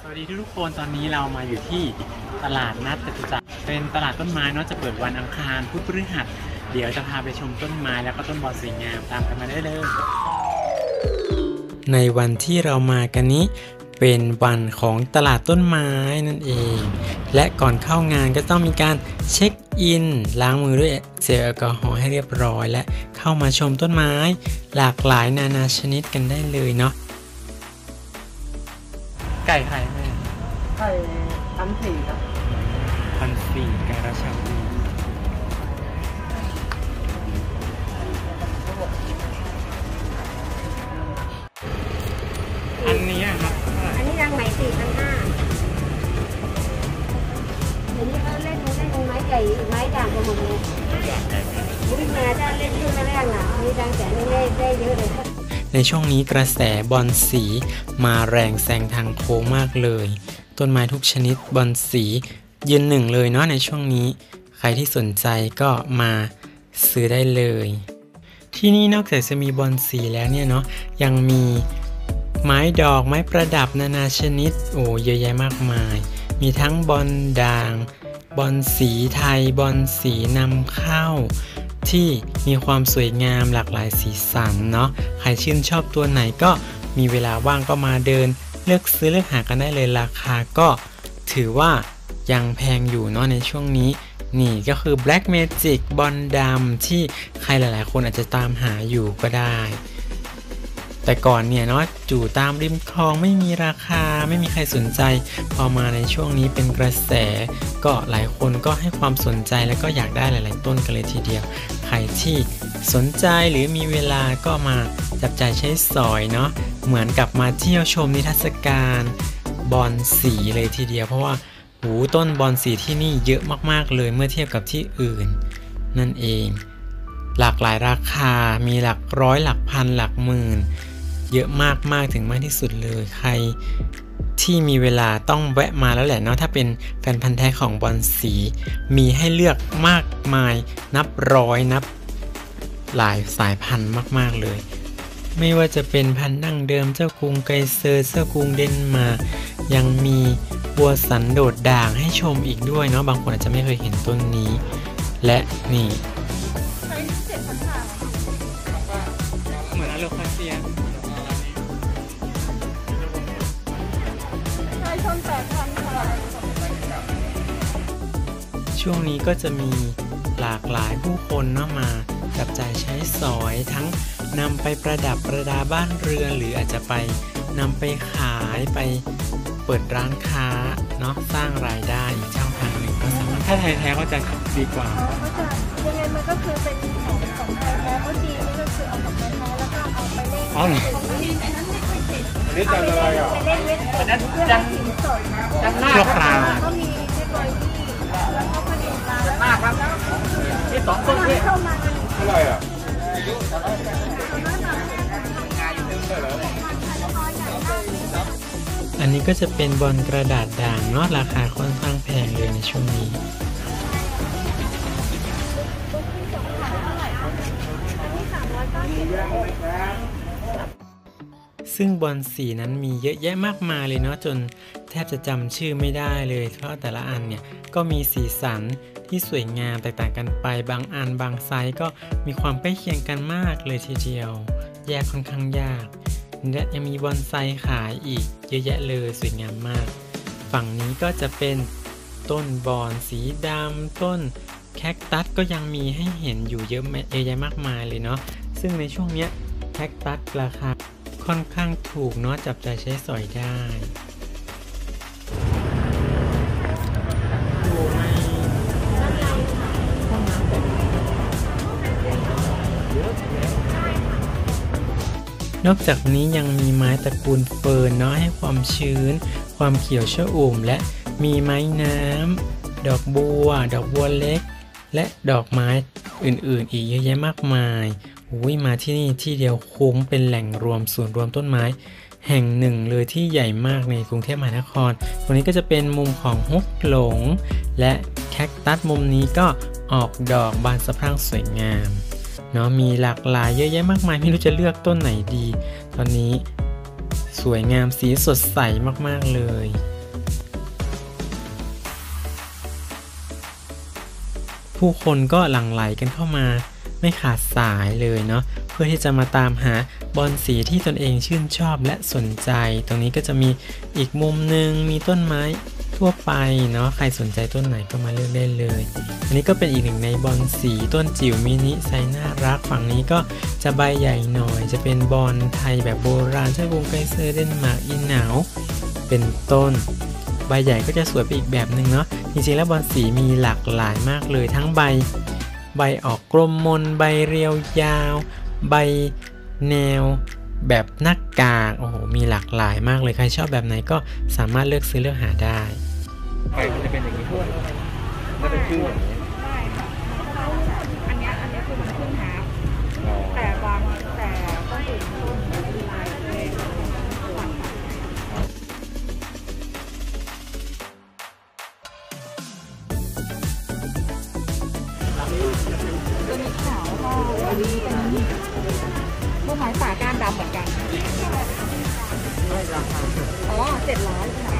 วัสดีทุกคนตอนนี้เรามาอยู่ที่ตลาดนัดจตุจักรเป็นตลาดต้นไม้เนาะจะเปิดวันอังคารพุธพฤหัสเดี๋ยวจะพาไปชมต้นไม้แล้วก็ต้นบอนสวยงามตามกันมาได้เลยในวันที่เรามากันนี้เป็นวันของตลาดต้นไม้นั่นเองและก่อนเข้างานก็ต้องมีการเช็คอินล้างมือด้วยเจลแอลกอฮอล์ให้เรียบร้อยและเข้ามาชมต้นไม้หลากหลายนานาชนิดกันได้เลยเนาะไก่ไข่แม่ไข่1,400ครับ 1,400ไก่ราชาวีอันนี้ครับอันนี้รังไหม4,500เดี๋ยวนี้เขาเล่นไม้ใหญ่ไม้ด่างกันหมดเลยวิ่งมาถ้าเล่นขึ้นมาแรกน่ะมีดังแต่เล่นได้เยอะเลยในช่วงนี้กระแสบอนสีมาแรงแซงทางโค้งมากเลยต้นไม้ทุกชนิดบอนสียืนหนึ่งเลยเนาะในช่วงนี้ใครที่สนใจก็มาซื้อได้เลยที่นี่นอกจากจะมีบอนสีแล้วเนี่ยเนาะยังมีไม้ดอกไม้ประดับนานาชนิดโอ้เยอะแยะมากมายมีทั้งบอนด่างบอนสีไทยบอนสีนำเข้าที่มีความสวยงามหลากหลายสีสันเนาะใครชื่นชอบตัวไหนก็มีเวลาว่างก็มาเดินเลือกซื้อเลือกหากันได้เลยราคาก็ถือว่ายังแพงอยู่เนาะในช่วงนี้นี่ก็คือ Black Magic บอนดำที่ใครหลายๆคนอาจจะตามหาอยู่ก็ได้แต่ก่อนเนี่ยเนาะจู่ตามริมคลองไม่มีราคาไม่มีใครสนใจพอมาในช่วงนี้เป็นกระแสก็หลายคนก็ให้ความสนใจแล้วก็อยากได้หลายๆต้นกันเลยทีเดียวใครที่สนใจหรือมีเวลาก็มาจับจ่ายใช้สอยเนาะเหมือนกับมาเที่ยวชมนิทรรศการบอนสีเลยทีเดียวเพราะว่าต้นบอนสีที่นี่เยอะมากๆเลยเมื่อเทียบกับที่อื่นนั่นเองหลากหลายราคามีหลักร้อยหลักพันหลักหมื่นเยอะมากถึงมากที่สุดเลยใครที่มีเวลาต้องแวะมาแล้วแหละเนาะถ้าเป็นแฟนพันธุ์แท้ของบอนสีมีให้เลือกมากมายนับร้อยนับหลายสายพันธุ์มากๆเลยไม่ว่าจะเป็นพันธุ์ดั้งเดิมเจ้ากรุงไกเซอร์เจ้ากรุงเดนมาร์กยังมีบัวสันโดดด่างให้ชมอีกด้วยเนาะบางคนอาจจะไม่เคยเห็นต้นนี้และนี่เหมือนอะโลคาเซียช่วงนี้ก็จะมีหลากหลายผู้คนเนาะมาจับจ่ายใช้สอยทั้งนำไปประดับประดาบ้านเรือนหรืออาจจะไปนำไปขายไปเปิดร้านค้าเนาะสร้างรายได้อีกช่องทางหนึ่งก็สามารถถ้าไทยแท้ก็จะดีกว่าก็จะยังไงมันก็คือเป็นของไทยแท้เพราะจีนนี่ก็คือเอาของไทยแท้แล้วก็เอาไปเล่นอ๋อเหรอนี่จังอะไรอ่ะไปเล่นเวทจังสดจังหน้าคราวก็มีเทคโนโลยีแล้วก็ผลิตมาแล้วหน้าครับที่สองต้นที่เข้ามาอะไรอ่ะอันนี้ก็จะเป็นบอลกระดาษด่างเนาะราคาค่อนข้างแพงเลยในช่วงนี้ซึ่งบอลสีนั้นมีเยอะแยะมากมายเลยเนาะจนแทบจะจำชื่อไม่ได้เลยเพราะแต่ละอันเนี่ยก็มีสีสันที่สวยงามแตกต่างกันไปบางอันบางไซส์ก็มีความใกล้เคียงกันมากเลยทีเดียวแยกค่อนข้างยากและยังมีบอนไซขายอีกเยอะแยะเลยสวยงามมากฝั่งนี้ก็จะเป็นต้นบอนสีดำต้นแคคตัสก็ยังมีให้เห็นอยู่เยอะแยะมากมายเลยเนาะซึ่งในช่วงนี้แคคตัสราคาค่อนข้างถูกเนาะจับจ่ายใช้สอยได้นอกจากนี้ยังมีไม้ตระกูลเฟิร์นเนาะให้ความชื้นความเขียวชอุ่มและมีไม้น้ำดอกบัวเล็กและดอกไม้อื่นๆอีกเยอะแยะมากมายมาที่นี่ที่เดียวคุ้มเป็นแหล่งรวมศูนย์รวมต้นไม้แห่งหนึ่งเลยที่ใหญ่มากในกรุงเทพมหานครตรงนี้ก็จะเป็นมุมของฮกหลงและแคคตัสมุมนี้ก็ออกดอกบานสะพรั่งสวยงามเนาะมีหลากหลายเยอะแยะมากมายไม่รู้จะเลือกต้นไหนดีตอนนี้สวยงามสีสดใสมากๆเลยผู้คนก็หลั่งไหลกันเข้ามาไม่ขาดสายเลยเนาะเพื่อที่จะมาตามหาบอลสีที่ตนเองชื่นชอบและสนใจตรงนี้ก็จะมีอีกมุมหนึ่งมีต้นไม้ทั่วไปเนาะใครสนใจต้นไหนก็มาเลือกได้เลยอันนี้ก็เป็นอีกหนึ่งในบอลสีต้นจิ๋วมินิไซส์น่ารักฝั่งนี้ก็จะใบใหญ่หน่อยจะเป็นบอลไทยแบบโบราณใช้วงไกเซอร์เดนมาร์กอินหนาวเป็นต้นใบใหญ่ก็จะสวยไปอีกแบบหนึ่งเนาะจริงๆแล้วบอลสีมีหลากหลายมากเลยทั้งใบออกกลมมนใบเรียวยาวใบแนวแบบหน้ากากโอ้โหมีหลากหลายมากเลยใครชอบแบบไหนก็สามารถเลือกซื้อเลือกหาได้ไก่มันจะเป็นอย่างนี้ด้วยจะเป็นชื่ออย่างนี้ได้ค่ะอันนี้คือมันขึ้นหาแต่ต้องอื่นต้นลายเลยหวานตัวนี้ขาวค่ะอันนี้เป็นลูกไม้ป่าก้านดำเหมือนกันอ๋อ700ค่ะ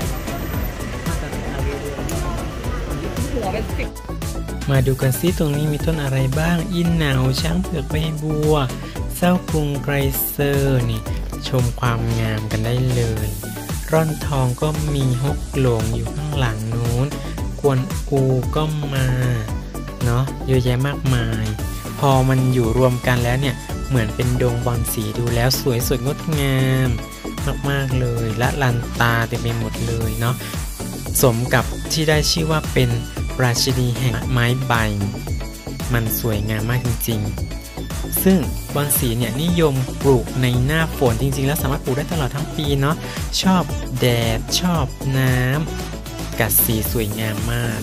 หัวเป็น10 มาดูกันซิตรงนี้มีต้นอะไรบ้างอินหนาวช้างเผือกใบบัวเศร้ากรุงไกรเซอร์นี่ชมความงามกันได้เลยร่อนทองก็มีฮกหลงอยู่ข้างหลังนู้นกวนอูก็มาเนาะเยอะแยะมากมายพอมันอยู่รวมกันแล้วเนี่ยเหมือนเป็นดงบอลสีดูแล้วสวยสดงดงามมากๆเลยละลันตาเต็มไปหมดเลยเนาะสมกับที่ได้ชื่อว่าเป็นราชินีแห่งไม้ใบมันสวยงามมากจริงๆซึ่งบอลสีเนี่ยนิยมปลูกในหน้าฝนจริงๆแล้วสามารถปลูกได้ตลอดทั้งปีเนาะชอบแดดชอบน้ำกัดสีสวยงามมาก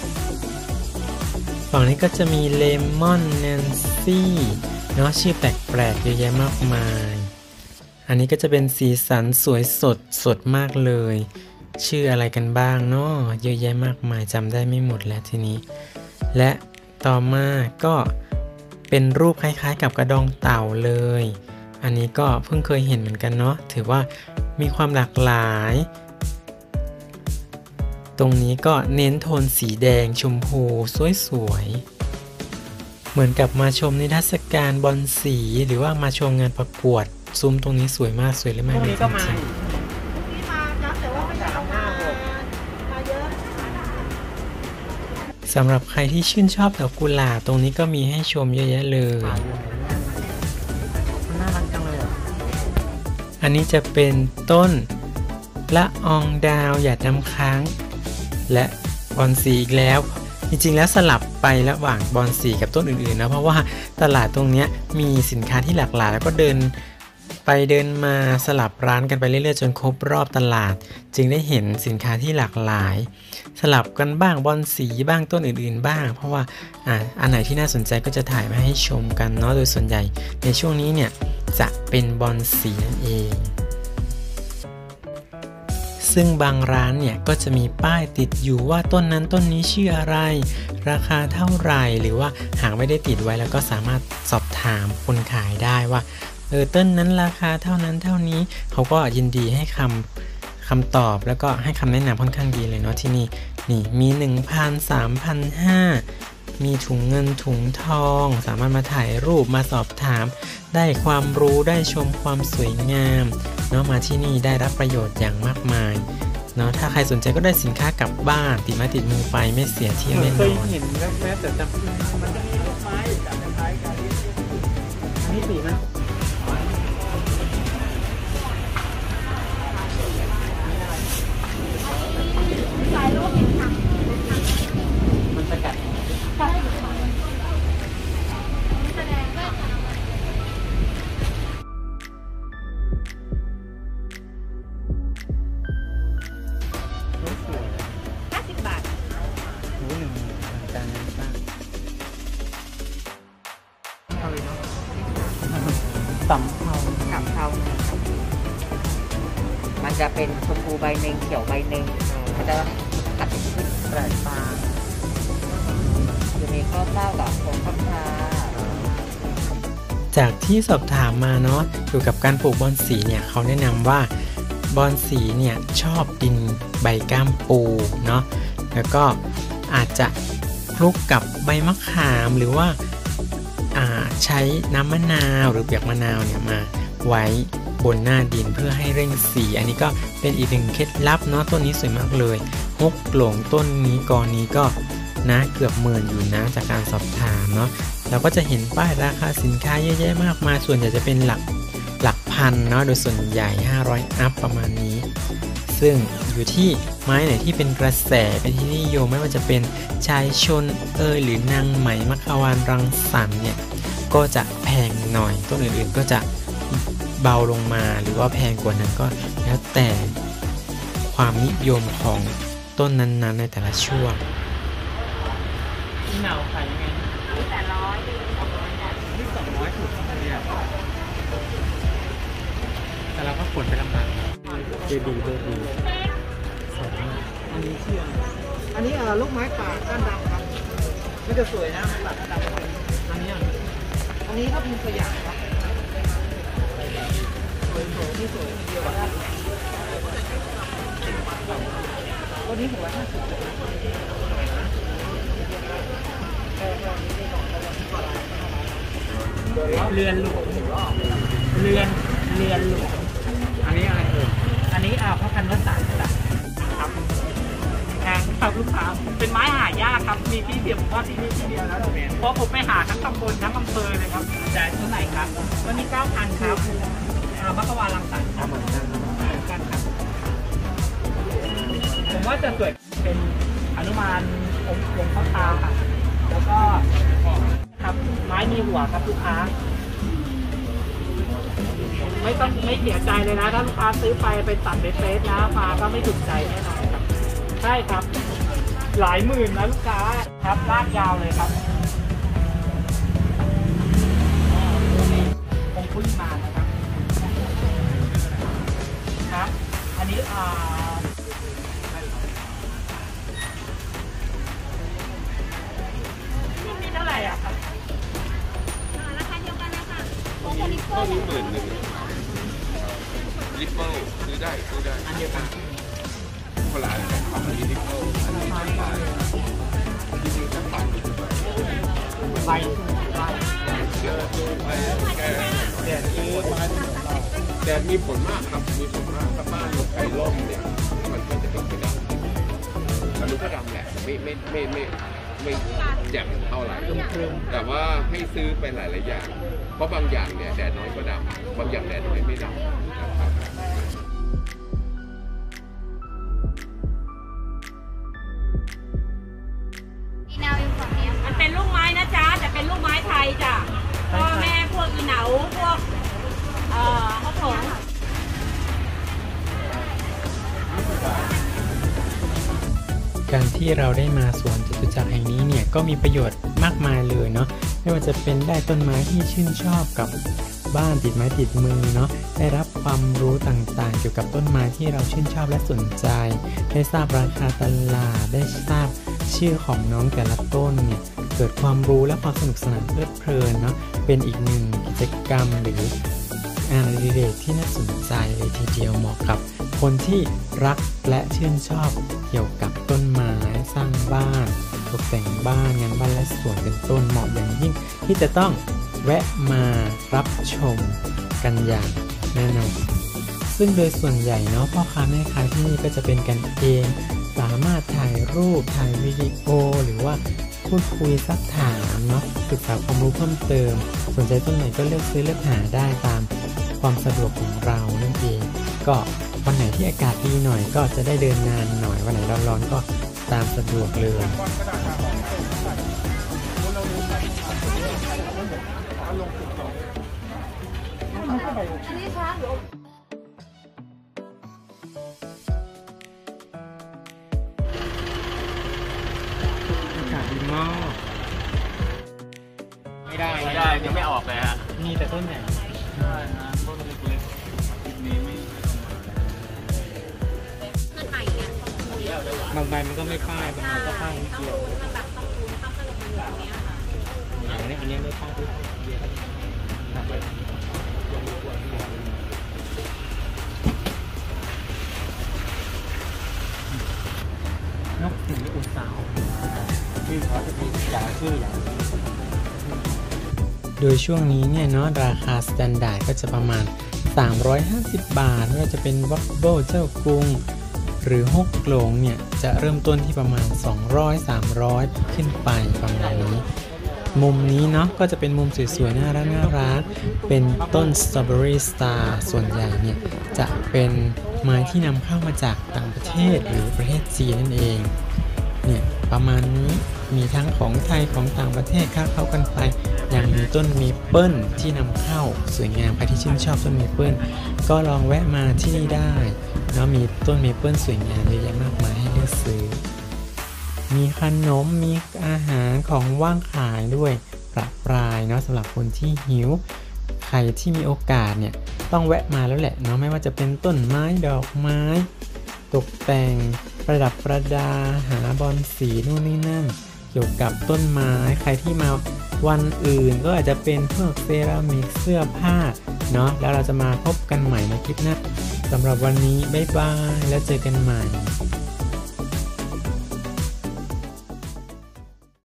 ฝั่งนี้ก็จะมีเลมอนแนนซี่เนาะชื่อแปลกๆเยอะแยะมากมายอันนี้ก็จะเป็นสีสันสวยสดมากเลยชื่ออะไรกันบ้างเนาะเยอะแยะมากมายจำได้ไม่หมดแล้วทีนี้และต่อมาก็เป็นรูปคล้ายๆกับกระดองเต่าเลยอันนี้ก็เพิ่งเคยเห็นเหมือนกันเนาะถือว่ามีความหลากหลายตรงนี้ก็เน้นโทนสีแดงชมพูสวยๆเหมือนกับมาชมนิทรรศการบอลสีหรือว่ามาชมงานประกวดซุ้มตรงนี้สวยมากสวยเลยมากจริงๆสำหรับใครที่ชื่นชอบดอกกุหลาบตรงนี้ก็มีให้ชมเยอะแยะเลยน่ารักจังเลยอันนี้จะเป็นต้นละอองดาวหยาดน้ำค้างและบอนสีอีกแล้วจริงๆแล้วสลับไประหว่างบอนสีกับต้นอื่นๆนะเพราะว่าตลาดตรงนี้มีสินค้าที่หลากหลายแล้วก็เดินไปเดินมาสลับร้านกันไปเรื่อยๆจนครบรอบตลาดจึงได้เห็นสินค้าที่หลากหลายสลับกันบ้างบอนสีบ้างต้นอื่นๆบ้างเพราะว่าอันไหนที่น่าสนใจก็จะถ่ายมาให้ชมกันเนาะโดยส่วนใหญ่ในช่วงนี้เนี่ยจะเป็นบอนสีนั่นเองซึ่งบางร้านเนี่ยก็จะมีป้ายติดอยู่ว่าต้นนั้นต้นนี้ชื่ออะไรราคาเท่าไหร่หรือว่าหากไม่ได้ติดไว้แล้วก็สามารถสอบถามคนขายได้ว่าต้นนั้นราคาเท่านั้นเท่านี้เขาก็ยินดีให้คำตอบแล้วก็ให้คำแนะนำค่อนข้างดีเลยเนาะที่นี่มี 1,000 3,500 มีถุงเงินถุงทองสามารถมาถ่ายรูปมาสอบถามได้ความรู้ได้ชมความสวยงามเนาะมาที่นี่ได้รับประโยชน์อย่างมากมายเนาะถ้าใครสนใจก็ได้สินค้ากลับบ้านติดไม้ติดมือไปไม่เสียเที่ยวแน่นอนเคยเห็นแม้แต่จำมันจะมีลูกไม้กับคล้ายกันนี่สีนะมันจะกัดสำเภามันจะเป็นชมพูใบหนึ่งเขียวใบหนึ่งมันจะตัดเป็นขึ้นแปลกตาจะมีข้าวเต้ากับผงข้าวชาจากที่สอบถามมาเนาะเกี่ยวกับการปลูกบอนสีเนี่ยเขาแนะนำว่าบอนสีเนี่ยชอบดินใบก้ามปูเนาะแล้วก็อาจจะผคลุกกับใบมะขามหรือว่าใช้น้ำมะนาวหรือเปียกมะนาวเนี่ยมาไว้บนหน้าดินเพื่อให้เร่งสีอันนี้ก็เป็นอีกหนึ่งเคล็ดลับเนาะต้นนี้สวยมากเลยฮกหลงต้นนี้กอนี้ก็นะเกือบ10,000อยู่นะจากการสอบถามเนาะเราก็จะเห็นป้ายราคาสินค้าเยอะแยะมากมายส่วนใหญ่จะเป็นหลักพันเนาะโดยส่วนใหญ่500อัพประมาณนี้ซึ่งอยู่ที่ไม้ไหนที่เป็นกระแสเป็นที่นิยมไม่ว่าจะเป็นชายชนหรือนางไหมมัคควานรังสรรค์เนี่ยก็จะแพงหน่อยต้นอื่นๆก็จะเบาลงมาหรือว่าแพงกว่านั้นก็แล้วแต่ความนิยมของต้นนั้นๆในแต่ละช่วงอีเหนาขายยังไงนี่200ถูกเนี่ยแต่เราก็ขนไปลำบากเบบีอันนี้เชื่ออันนี้ลูกไม้ป่าก้านดำครับนี่จะสวยนะป่าก้านดำอันนี้ก็เป็นตัวอย่างครับสวยที่สวยเดียวกันวันนี้650เรือนหลวงเรือนหลวงอันนี้อะไรอันนี้พระพันวสานครับแพงครับลูกค้าเป็นไม้หายากครับมีที่เดียวผมว่าที่นี่ที่เดียวแล้วเพราะผมไปหาทั้งตำบลทั้งอำเภอเลยครับจ่ายเท่าไหร่ครับวันนี้ 9,000 ครับมัคควานรังสรรค์ครับเหมือนกันครับผมว่าจะสวยเป็นอนุมานองค์พ่อตาค่ะแล้วก็ครับไม้มีหัวครับลูกค้าไม่เสียใจเลยนะถ้าลูกค้าซื้อไปตัดไปเฟสนะมาก็ไม่ถูกใจแน่นอนครับใช่ครับหลายหมื่นนะลูกค้าครับลากยาวเลยครับคงพุ่งมานะครับครับอันนี้นี่เท่าไหร่อ่ะครับราคาเดียวกันนะคะของลิปเปอร์ลิปเปิลซื้อได้อันเดียวกันคนละอันอันนี้ลิปเปิลอันนี้ไม่ได้จริงๆจะปังใบเยอะไปแดดมีผลมากครับมีผลมากถ้าบ้านเราใช้ร่มเนี่ยมันก็จะเป็นกระดาษมันก็ดำแหละไม่แจ่มเท่าไหร่แต่ว่าให้ซื้อไปหลายๆอย่างเพราะบางอย่างเนี่ยแดดน้อยก็ดำบางอย่างแดดน้อยไม่ดำมันเป็นลูกไม้นะจ๊ะแต่เป็นลูกไม้ไทยจ้ะพ่อแม่พวกอีเหนาพวกฮกหลงการที่เราได้มาสวนจตุจักรแห่งนี้เนี่ยก็มีประโยชน์มากมายเลยเนาะไม่ว่าจะเป็นได้ต้นไม้ที่ชื่นชอบกับบ้านติดไม้ติดมือเนาะได้รับความรู้ต่างๆเกี่ยวกับต้นไม้ที่เราชื่นชอบและสนใจได้ทราบราคาตลาดได้ทราบชื่อของน้องแต่ละต้นเนี่ยเกิดความรู้และความสนุกสนานเพลิดเพลินเนาะเป็นอีกหนึ่งกิจกรรมหรืองานอดิเรกที่น่าสนใจเลยทีเดียวเหมาะกับคนที่รักและชื่นชอบเกี่ยวกับต้นไม้สร้างบ้านตกแต่งบ้านงานบ้านและสวนเป็นต้นเหมาะอย่างยิ่งที่จะต้องแวะมารับชมกันอย่างแน่นอนซึ่งโดยส่วนใหญ่เนาะพ่อค้าแม่ค้าที่นี่ก็จะเป็นกันเองสามารถถ่ายรูปถ่ายวิดีโอหรือว่าพูดคุยซักถามเนาะศึกษาความรู้เพิ่มเติมสนใจต้นไหนก็เลือกซื้อเลือกหาได้ตามความสะดวกของเรานั่นเองก็วันไหนที่อากาศดีหน่อยก็จะได้เดินนานหน่อยวันไหนร้อนๆก็ตามสะดวกเลยอากาศดีมากไม่ได้ยังไม่ออกเลยฮะมีแต่ต้นใหญ่ใช่นะต้นเล็กๆนี้ไม่บางใบมันก็ไม่ป้ายบางใบก็ป้ายนิดเดียวอันนี้ไม่ป้ายทุกเดียว นกสีอุสาวชื่อเขาจะมีอย่างชื่ออย่างโดยช่วงนี้เนี่ยเนาะราคาสแตนดาร์ดก็จะประมาณ350 บาทไม่ว่าจะเป็นวัฟเฟิลเจ้ากรุงหรือฮกโกลงเนี่ยจะเริ่มต้นที่ประมาณ200-300ขึ้นไปประมาณนี้มุมนี้เนาะก็จะเป็นมุมสวยๆน่ารักเป็นต้นสตรอเบอรี่สตาร์ส่วนใหญ่เนี่ยจะเป็นไม้ที่นำเข้ามาจากต่างประเทศหรือประเทศจีนนั่นเองเนี่ยประมาณนี้มีทั้งของไทยของต่างประเทศเข้ากันไปอย่างมีต้นเมเปิลที่นำเข้าสวยงามใครที่ชื่นชอบต้นเมเปิลก็ลองแวะมาที่นี่ได้แล้วมีต้นเมเปิลสวยงามเยอะแยะมากมายให้เลือกซื้อมีขนมมีอาหารของว่างขายด้วยประปรายเนาะสำหรับคนที่หิวใครที่มีโอกาสเนี่ยต้องแวะมาแล้วแหละเนาะไม่ว่าจะเป็นต้นไม้ดอกไม้ตกแต่งประดับประดาหาบอนสีนู่นนี่นั่นเกี่ยวกับต้นไม้ใครที่มาวันอื่นก็อาจจะเป็นพวกเซรามิกเสื้อผ้าเนาะแล้วเราจะมาพบกันใหม่ในคลิปหน้าสำหรับวันนี้บ๊ายบายแล้วเจอกันใหม่